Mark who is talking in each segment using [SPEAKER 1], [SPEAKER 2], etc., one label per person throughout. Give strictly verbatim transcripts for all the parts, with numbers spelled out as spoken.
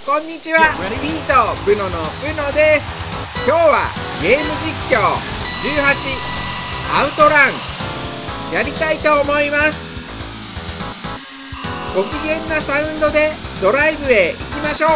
[SPEAKER 1] こんにちは、ピートブノのブノです。今日はゲーム実況じゅうはちアウトランやりたいと思います。ご機嫌なサウンドでドライブへ行きましょう。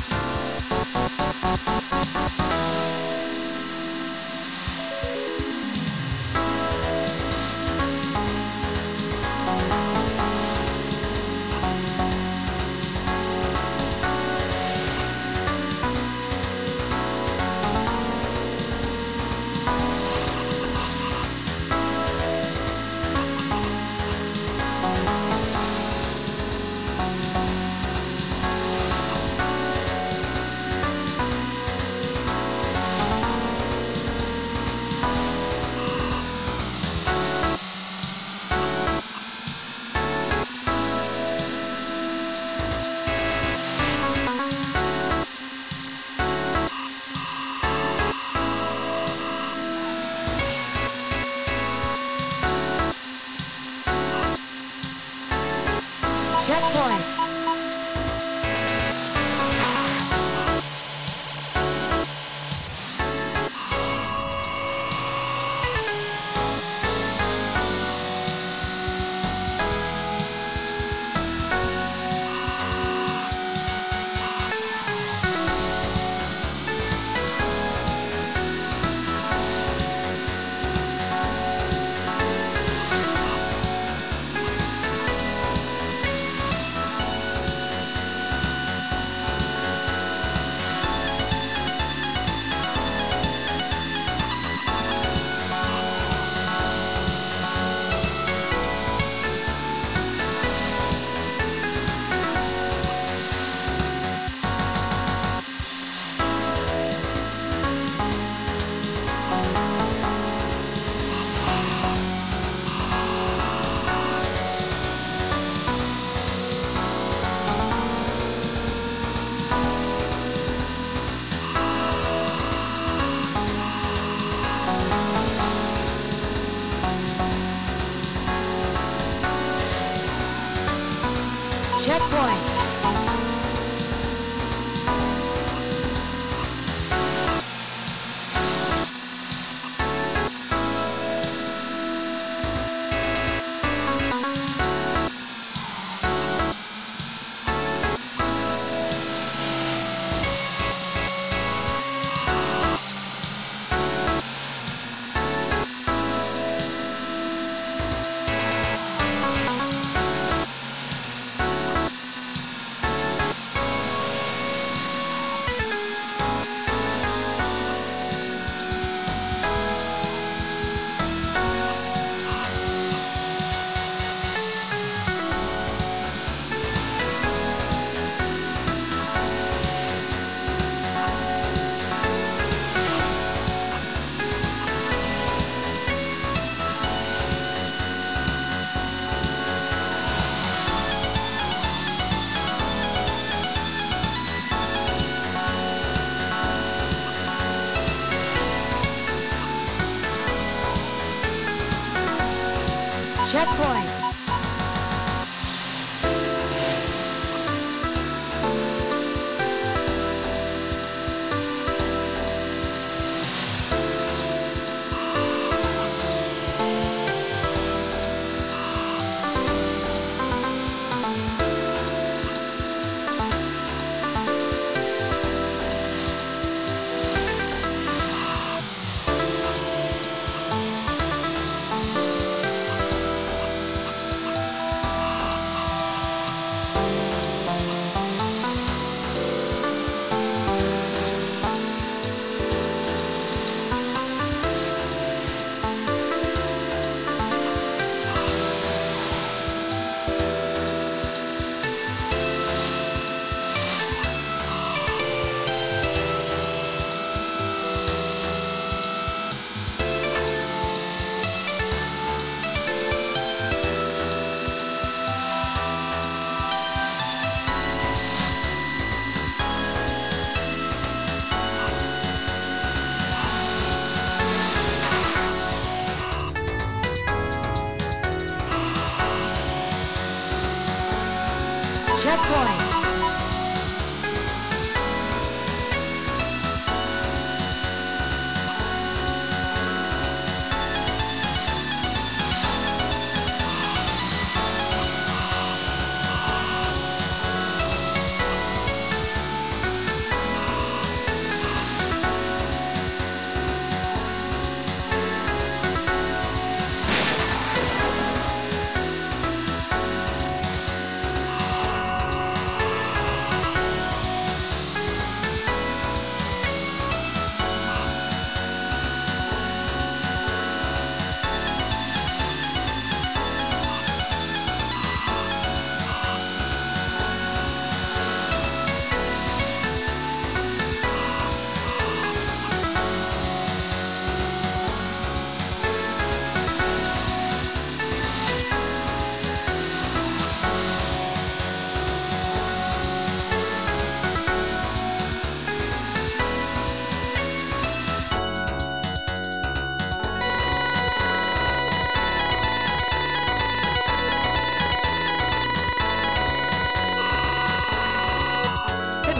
[SPEAKER 2] Checkpoint. Checkpoint. Checkpoint. Checkpoint.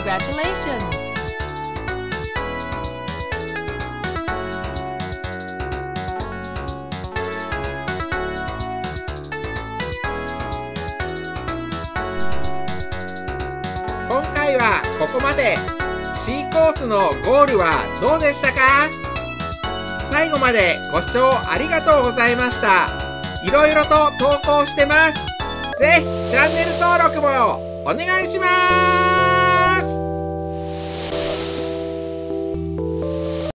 [SPEAKER 2] Congratulations!
[SPEAKER 1] 今回はここまで。 C コースのゴールはどうでしたか？最後までご視聴ありがとうございました。いろいろと投稿してます。ぜひチャンネル登録もお願いします。